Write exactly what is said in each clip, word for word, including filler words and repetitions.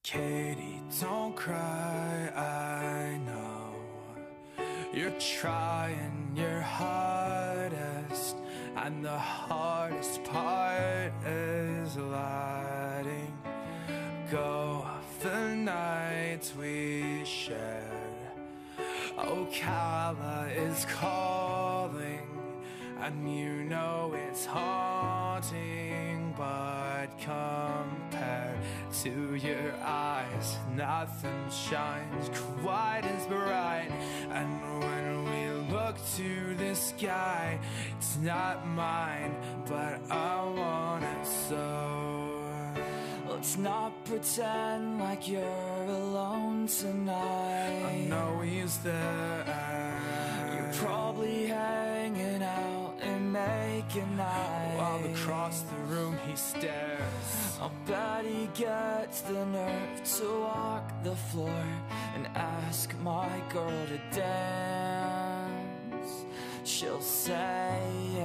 Katie, don't cry, I know you're trying your hardest, and the hardest part is letting go of the nights we shared. Ocala is calling, and you know it's haunting, but compared to your eyes, nothing shines quite as bright. And when we look to the sky, it's not mine, but I want it so. Let's not pretend like you're alone tonight. I know he's there. You're probably hanging out and making eyes while across the room he stares. I'll bet he gets the nerve to walk the floor and ask my girl to dance. She'll say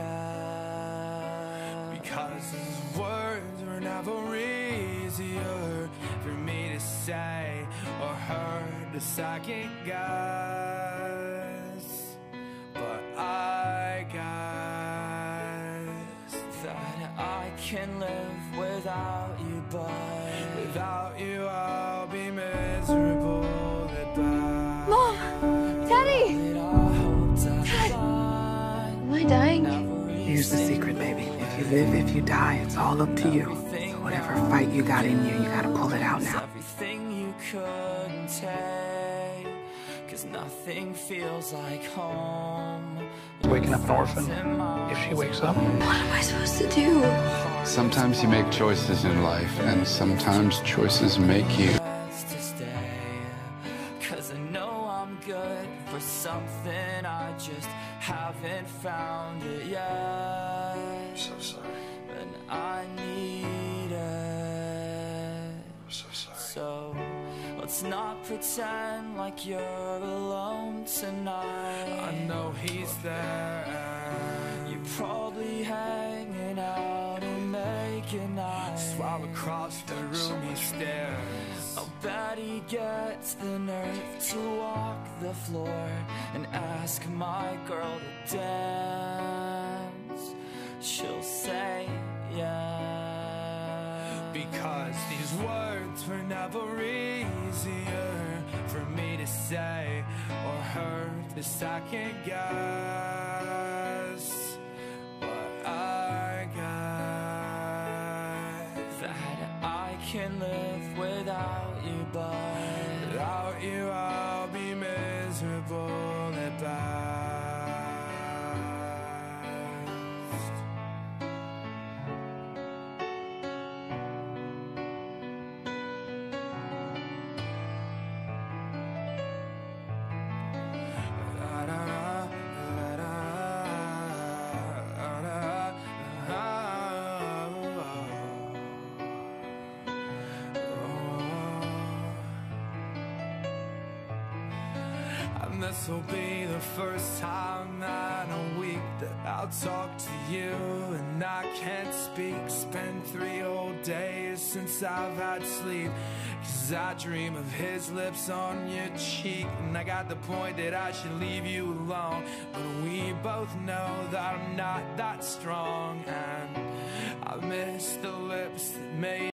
yes, because his words were never easier for me to say or her to second guess. But I guess that I can live without you, but without you I'll be miserable at best. Mom! Daddy! Dad! Am I dying? Here's the secret, baby. If you live, if you die, it's all up to you. So whatever fight you got in you, you gotta pull it out now. Everything you couldn't take, 'cause nothing feels like home. Waking up an orphan, if she wakes up. What am I supposed to do? Sometimes you make choices in life, and sometimes choices make you. To stay, 'cause I know I'm good for something, I just haven't found it yet. I'm so sorry. And I need it. I'm so sorry. So let's not pretend like you're alone tonight. I know he's there. You're probably hanging out and making eyes while across the room he stares. I'll bet he gets the nerve to walk the floor and ask my girl to dance. She'll say yeah, because these words were never easier for me to say or her to second guess. But I guess that I can live without you, but without you I'll be miserable at best. And this'll be the first time in a week that I'll talk to you and I can't speak. Spent three whole days since I've had sleep, 'cause I dream of his lips on your cheek. And I got the point that I should leave you alone, but we both know that I'm not that strong. And I miss the lips that made